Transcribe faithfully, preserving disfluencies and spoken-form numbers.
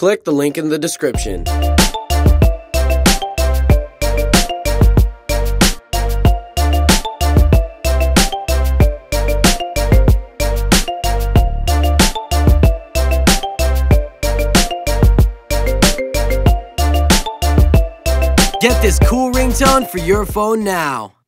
click the link in the description. Get this cool ringtone for your phone now.